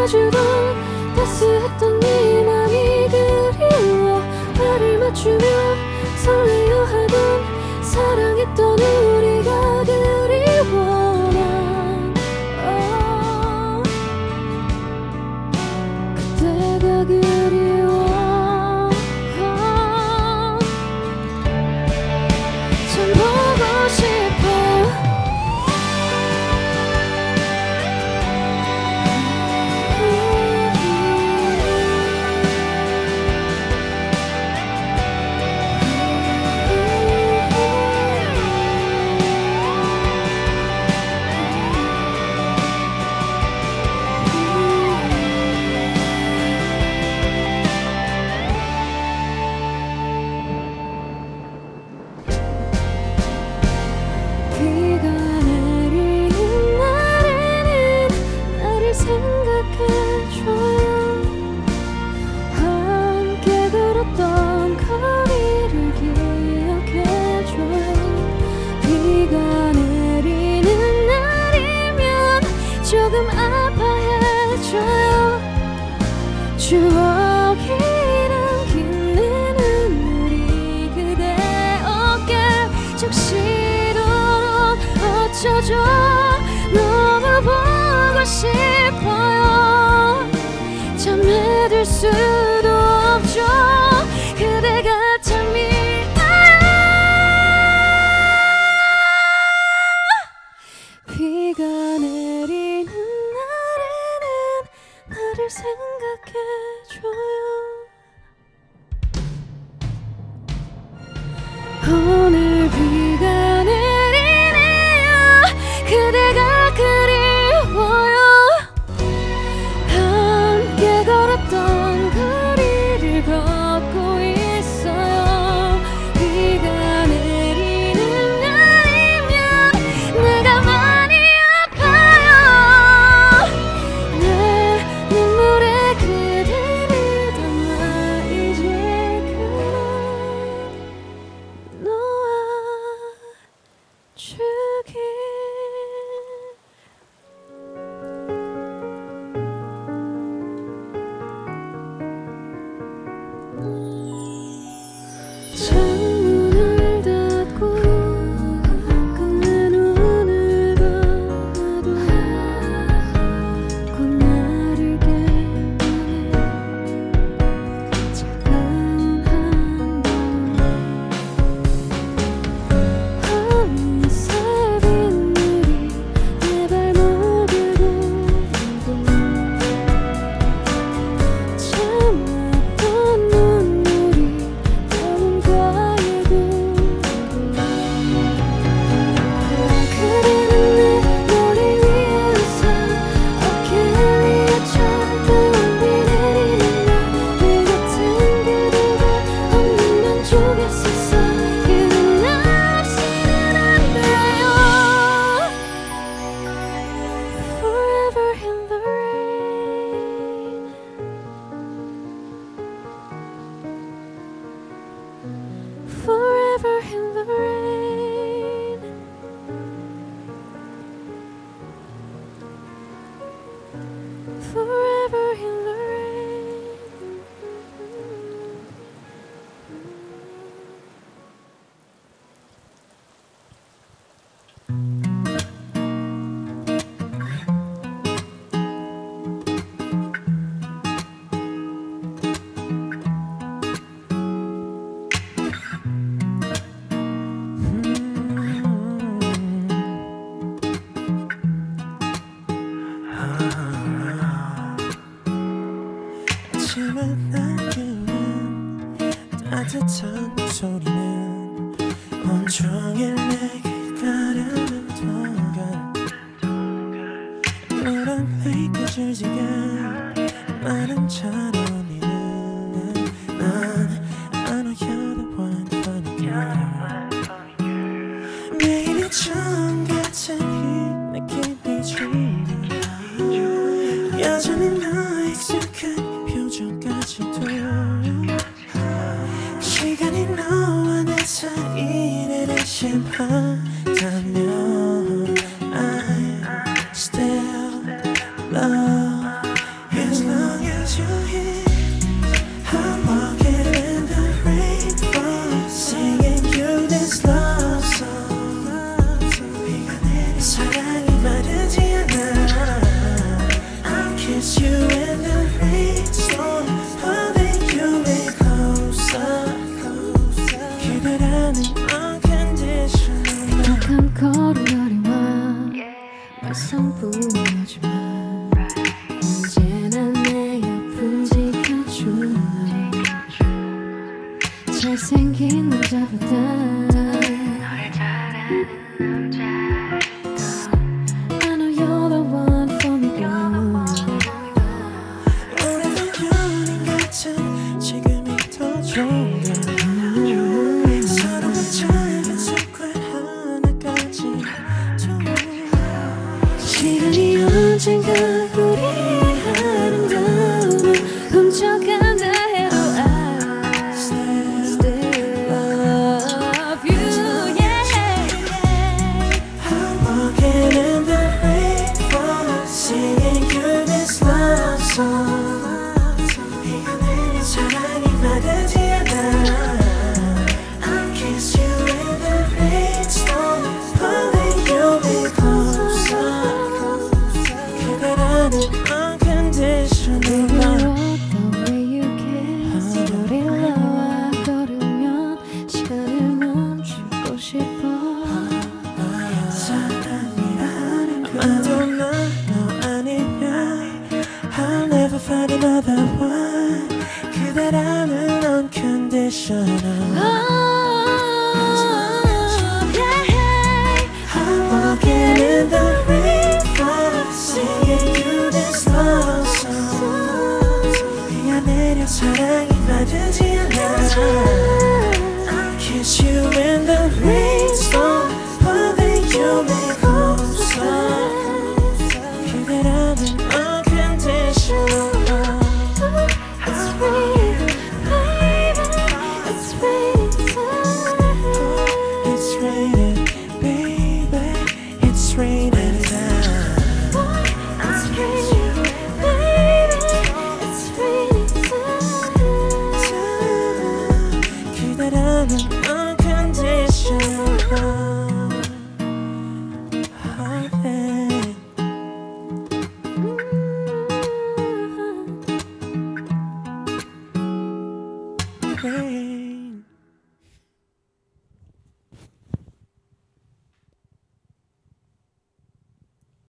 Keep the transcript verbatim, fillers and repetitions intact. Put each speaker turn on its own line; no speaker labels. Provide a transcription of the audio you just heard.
안아주던 따스했던 네 맘이 그리워. 발을 맞추며 설레어 하던 사랑했던 우리가 그리워. 난 oh, 그때가 그리워. oh, 참 보고 싶어. 비가 내리는 날에는 나를 생각해줘요. 함께 걸었던 거리를 기억해줘요. 비가 내리는 날이면 조금 아파해줘요. 추억이 남기는 우리 그대 어깨 적시도록 어쩌죠. 너무 보고 싶어요. 잠에들 수도 없죠. 그대가 참 미워요. 비가 내리는 날에는 나를 생각해줘요. 오늘 비가 내리네요. 그대가 그리워요. 함께 걸었던 거리를 걷고 있어요. 비가 내리는 날이면 내가 많이 아파요. 내 눈물에 그대를 담아 이제 그만 놓아주길. 창문을 닫고 끝내 눈을 감아도 곧 나를 깨우는 차가운 한밤. 어느새 빗물이 내 발목을 고르고 참았던 눈물이 누군가의 구르고. 그대는 내 머리 위에 웃어 어깨 위에 차가운 비 내리는 날. 늘 같은 그대가 없는 왼쪽에 서서 그댄 나 없이는 안 돼요. Forever in the rain. Forever in the rain. Forever in the rain.
아침에 날리는 따뜻한 소리는 온종일 내 귓가를 통가. 노란 페이크 지가 나는 잘 어울리는 난 I know you're the one for me girl. 매일이 처음 같은 이 느낌이 줄리. 여전히 너의 익숙한 표정까지도. 시간이 너와 내 사이를 의심한다면 I still love you. 그대라는 unconditional
한 걸음걸이와 말썽뿐이지만 언제나 내 옆을 지켜주는 잘생긴 남자보다 널 잘하는 남자 I know you're the one for me girl
오래된 연인 같은 지금이 더 좋은 걸 서로가 작은 습관 하나까지
시간이 언젠가 우리의 아름다움을 훔쳐간다 해도 I still love you yeah
I'm walking in the rainfall singing you this love song 비가 내린 사랑이 마르지 않아 I'll kiss you in the rainstorm pulling you me closer 그대라는 unconditional love
The way you kiss 별이 나와 걸으면 시간을 멈추고 싶어
아마도 난 너 아니면 I'll never find another one 그대라는 unconditional
Love yeah
I'm walking in the rainfall singing you this love song 비가 내려 사랑이 마르지 않아 I'll kiss you in the rainstorm pulling you me closer 그대라는 unconditional love
It's raining baby It's raining time
It's raining baby It's raining down
It's raining baby It's raining time
그대라는